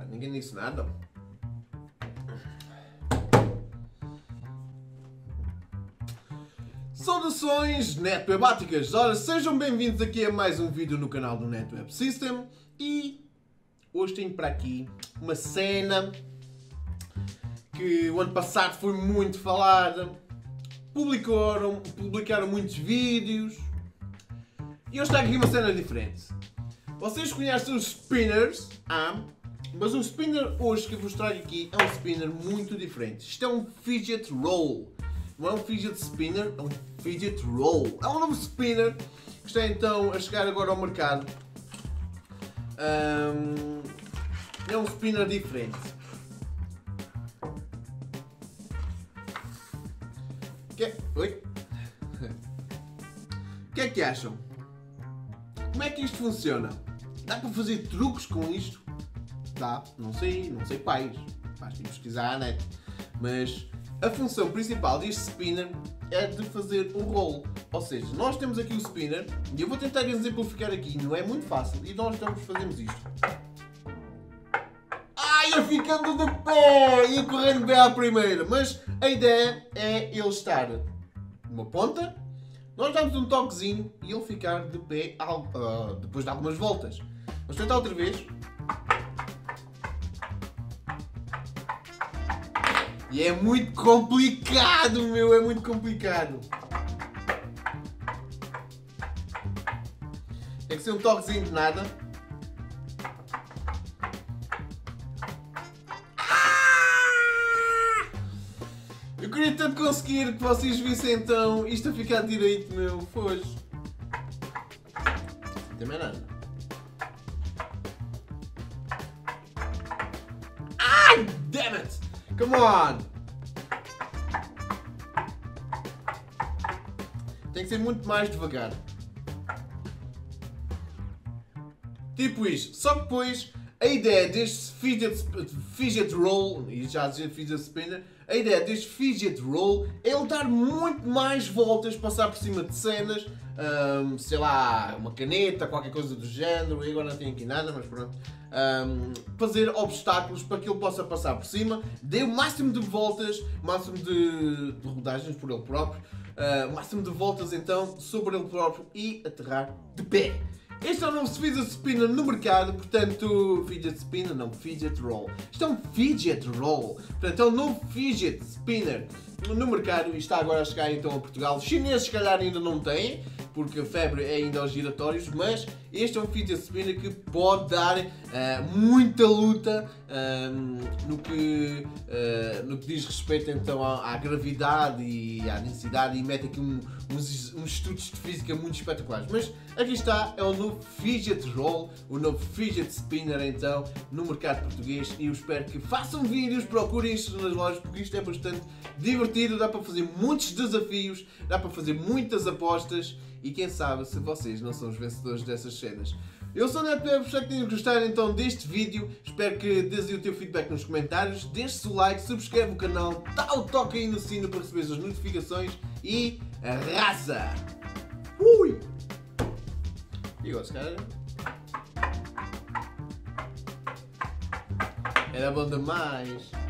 Pá, ninguém disse nada. Saudações netwebáticas! Ora, sejam bem-vindos aqui a mais um vídeo no canal do NetWeb System e hoje tenho para aqui uma cena que o ano passado foi muito falada, publicaram muitos vídeos e hoje está aqui uma cena diferente. Vocês conhecem os spinners, mas o spinner hoje que eu vos trago aqui é um spinner muito diferente. Isto é um fidget roll. Não é um fidget spinner, é um fidget roll. É um novo spinner que está então a chegar agora ao mercado. É um spinner diferente. Oi? O que é que acham? Como é que isto funciona? Dá para fazer truques com isto? Dá, não sei quais. Basta ir pesquisar na net. Mas a função principal deste spinner é de fazer o roll. Ou seja, nós temos aqui o spinner e eu vou tentar exemplificar aqui. Não é muito fácil. E nós fazemos isto. Ia ficando de pé! Ia correndo bem à primeira. Mas a ideia é ele estar numa ponta. Nós damos um toquezinho e ele ficar de pé depois de algumas voltas. Vamos tentar outra vez. E é muito complicado, meu, é muito complicado. Tem que ser um toquezinho de nada. Eu queria tanto conseguir que vocês vissem então isto a ficar direito, meu. Foge. Não tem mais nada. Ai, damn it! Come on! Tem que ser muito mais devagar. Tipo isto. Só que depois a ideia deste fidget roll, e já dizer fidget spinner, a ideia deste fidget roll é ele dar muito mais voltas, passar por cima de cenas, sei lá, uma caneta, qualquer coisa do género, eu agora não tenho aqui nada, mas pronto. Fazer obstáculos para que ele possa passar por cima, dê o máximo de voltas, máximo de rodagens por ele próprio, máximo de voltas então sobre ele próprio e aterrar de pé. Este é o novo fidget spinner no mercado, portanto, fidget spinner não, fidget roll. Isto é um fidget roll, portanto é um novo fidget spinner no mercado e está agora a chegar então a Portugal. Os chineses se calhar ainda não têm, porque a febre é ainda aos giratórios, mas este é um fidget spinner que pode dar muita luta no que diz respeito então à gravidade e à densidade e mete aqui uns estudos de física muito espetaculares. Mas aqui está, é o novo fidget roll, o novo fidget spinner então no mercado português e eu espero que façam vídeos, procurem isto nas lojas porque isto é bastante divertido, dá para fazer muitos desafios, dá para fazer muitas apostas e quem sabe se vocês não são os vencedores dessas cenas. Eu sou o NetWeb, espero que tenham gostado então deste vídeo, espero que dês o teu feedback nos comentários, deixe o like, subscreve o canal, dá o toque aí no sino para receber as notificações e arrasa! Ui! E agora, se calhar... Era bom demais!